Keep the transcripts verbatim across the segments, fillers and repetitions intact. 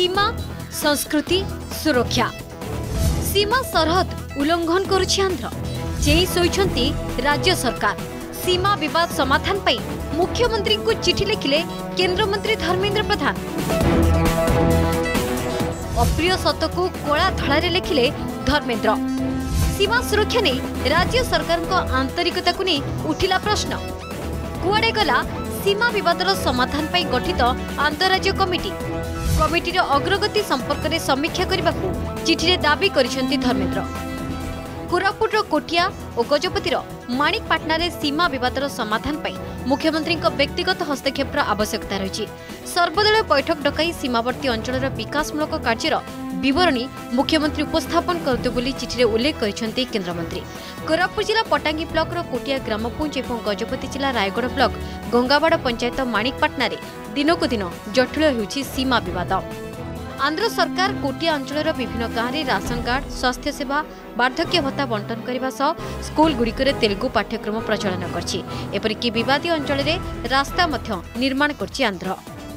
सीमा संस्कृति सुरक्षा सीमा सरहद उल्लंघन करुछि आंध्र चेई सोइछंती राज्य सरकार सीमा विवाद समाधान पई मुख्यमंत्री को चिठी लिखिले केंद्र मंत्री धर्मेंद्र प्रधान अप्रिय सत को कला धड़ा लिखिले धर्मेंद्र सीमा सुरक्षा नहीं राज्य सरकार को आंतरिकता को नहीं उठिला प्रश्न कुआडे गला सीमा विवादर समाधान पई गठित अंतरराज्य कमिटी कमिटीर अग्रगति संपर्क में समीक्षा करने को चिठी दाबी करिसेंती धर्मेंद्र कोरापुटर कोटिया और गजपतिर माणिकपाटना रे सीमा विवादर समाधान पई मुख्यमंत्री व्यक्तिगत हस्तक्षेपर आवश्यकता रही सर्वदलीय बैठक डकाई सीमावर्ती अंचल विकासमूलक कार्यर विवरणी मुख्यमंत्री उपस्थापन करते बोली चिठी उल्लेख करिसेंती केन्द्रमंत्री कोरापुट जिला पटांगी ब्लॉक कोटिया ग्रामपुंज और गजपति जिला रायगढ़ ब्लॉक गंगावाड़ पंचायत माणिकपाटना रे दिनकु दिन जटिल होउछि सीमा विवाद आंध्र सरकार कोटिया अंचल विभिन्न गाँव में राशन कार्ड स्वास्थ्य सेवा वार्धक्य भत्ता बंटन करने सह स्कूल गुड़िकर तेलुगु पाठ्यक्रम प्रचलन करपरिक विवादी अंचल में रास्ता निर्माण कर आंध्र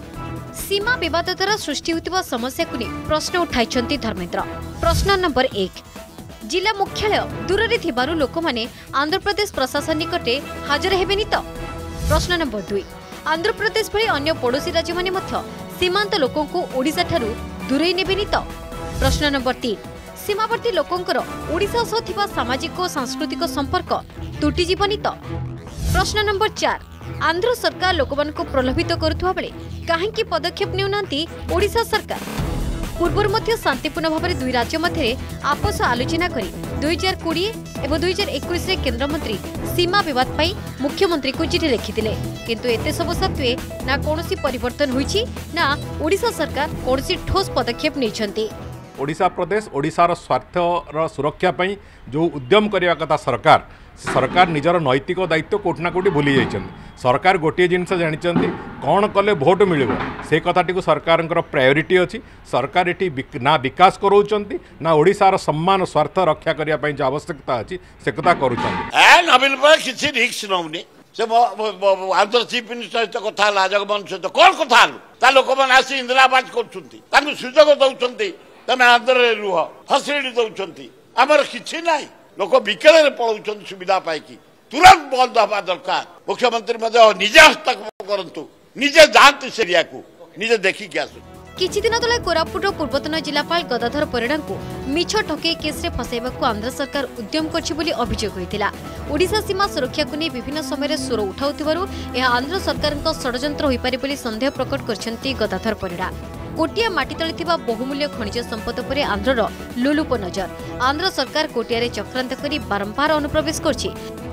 सीमा विवाद द्वारा सृष्टि होता समस्या को प्रश्न उठाई धर्मेंद्र प्रश्न नंबर एक जिला मुख्यालय दूर में लोक मैंने आंध्र प्रदेश प्रशासन निकटे हाजर हेबेनी तो प्रश्न नंबर दुई आंध्र प्रदेश भली अन्य पड़ोसी राज्य माने मध्य सीमांत लोकों को ओडिशा ठारू दूरेई नेबेनी तो प्रश्न नंबर तीन सीमावर्ती लोकंकर ओडिशा सह थिबा सामाजिक और सांस्कृतिक संपर्क तुटी जीवनी तो प्रश्न नंबर चार आंध्र सरकार लोकमान को प्रलोभित करुवा बेले काहेकि पदक्षेप नेउनांती ओडिशा सरकार पूर्वर मध्य शांतिपूर्ण भाव में दुई राज्य मध्य आपस आलोचना करी दुई हजार कोड़े और दुई हजार इक्कीस केन्द्रमंत्री सीमा विवाद पाई मुख्यमंत्री को चिठी लिखिथिले किंतु एते सब सत्वे ना कोनोसी परिवर्तन होईछि ना ओडिशा सरकार कोनोसी ठोस पदक्षेप नेछंती ओडिशा प्रदेश ओडिशार स्वार्थर सुरक्षा पई जो उद्यम करिया कथा सरकार सरकार निजर नैतिक दायित्व कोठना कोटी भूली जाइछन सरकार गोटे जिनस जानिछंती कौन कले भोट मिलिबो से कथाटी को सरकार प्रायोरिटी अच्छी सरकार एटी ना विकास कराउछंती ना ओडिशार सम्मान स्वार्थ रक्षा करिया पई जो आवश्यकता अछि से कथा करूछंती ए नबिल पर किछि रिस्क नउनी से आंध्र चीफ मिनिस्टर सहित कथा ला जगमोहन सहित कौन कथा ता लोक मन आसी इंदिराबाद करछंती ताकु सुजोग दउछंती तमे आंध्र रुह फैसिलिटी दउछंती हमर किछि नाही लोक विकेले पलाउछंती सुविधा पाइकी तुरंत बंद हवा दरकार मुख्यमंत्री निजे हस्तक्षेप करंतु निजे जानते सेरिया को निजे देखी क्या किछि दिन तले कोरापुट पूर्वतन जिलापाल गदाधर परिड़ा को मिछ ठके केस रे फसाइबा को आंध्र सरकार उद्यम करछि बोली अभियोग होइतिला ओडिशा सीमा सुरक्षा को नै विभिन्न समय स्वर उठाउथिबारु एहा आंध्र सरकार को षडयंत्र होई पारे बोली संदेह प्रकट करछंती गदाधर परिड़ा कोटिया माटी तले थिबा बहुमूल्य खनिज संपद पर आंध्रर लुलुप नजर आंध्र सरकार कोटिया रे चक्रांत करी बारंबार अनुप्रवेश करछि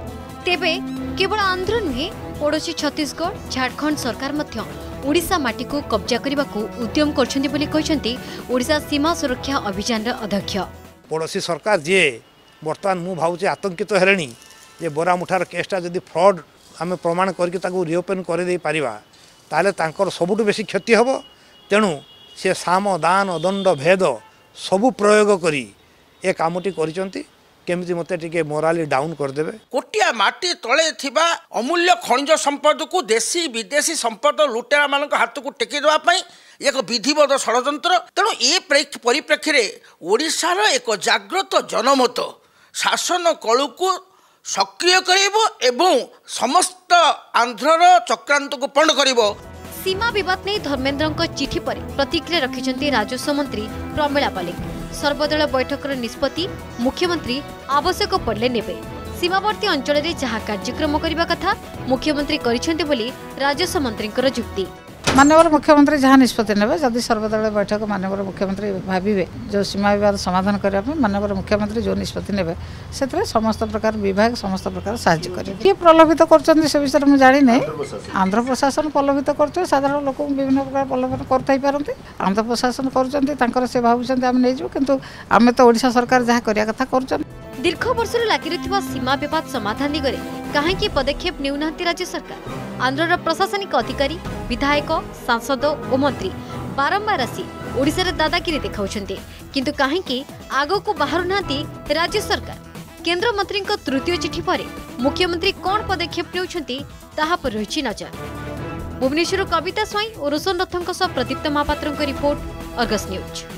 तेबे केवल आंध्र नुहे पड़ोसी छत्तीसगढ़ झारखंड सरकार मध्य ओडिशा माटी को कब्जा करने को उद्यम करछंती बोली कहछंती ओडिशा सीमा सुरक्षा अभियान अध्यक्ष पड़ोसी सरकार जे वर्तमान मु भावुचे आतंकित हेलेनी जे बोरा मुठार केसटा जदि फ्रॉड आम प्रमाण करके ताकू रिओपन कर दे पारिबा ताले तांकर सबुठु बेसी क्षति हबो तेणु से साम दान दंड भेद सबु प्रयोग करी ए कामटी करिसंती केमिति मते टिके मोराली डाउन कर देबे कोटिया माटी तले थिबा अमूल्य खनिज संपद को देशी विदेशी संपद लुटेरा मानक हाथ को टेकी देवा पई एक विधिवत षडयंत्र तेणु ए परिप्रेक्षी रे ओडिशार एक जागृत जनमत शासन कलु को सक्रिय करिवो एवं समस्त आंध्रर चक्रांत को पंड करिवो सीमा विवाद नहीं धर्मेंद्र चिठी पर प्रतिक्रिया रखिंट राजस्व मंत्री प्रमिला पालिक सर्वदल बैठकर निष्पत्ति मुख्यमंत्री आवश्यक पड़े नेबे सीमावर्ती अंचल में जहाँ कार्यक्रम करने कथा मुख्यमंत्री करिसेंते बोली राजस्व मंत्री जुक्ति माननीय मुख्यमंत्री जहाँ निष्पत्ति ने जदि सर्वदलीय बैठक माननीय मुख्यमंत्री भावे जो सीमा विवाद समाधान करने माननीय मुख्यमंत्री जो निष्पत्ति ने से समस्त प्रकार विभाग समस्त प्रकार साहाय्य करेंगे किए प्रलोभित कर विषय में जानी ना आंध्र प्रशासन प्रलोभित कर साधारण लोक विभिन्न प्रकार प्रलोभन करते आंध्र प्रशासन कर से भावुं आम नहीं किंतु आम तो ओडिशा सरकार जहाँ करने कथा कर दीर्घ वर्ष लगी रही सीमा विवाद समाधान दिगरे कहीं पदक्षेप नेउना राज्य सरकार आंध्रर प्रशासनिक अधिकारी विधायक सांसद और मंत्री बारंबार आसी ओडिशा रे दादागिरी देखाउछन्ते किंतु कहीं आगो को बाहर नांती राज्य सरकार केंद्र मंत्री तृतीय चिठी पर मुख्यमंत्री कौन पदक्षेप नेउछन्ती ताहा पर रही नजर भुवनेश्वर कविता स्वाई और रोशन रथों प्रदीप्त महापात्र रिपोर्ट अर्गस न्यूज।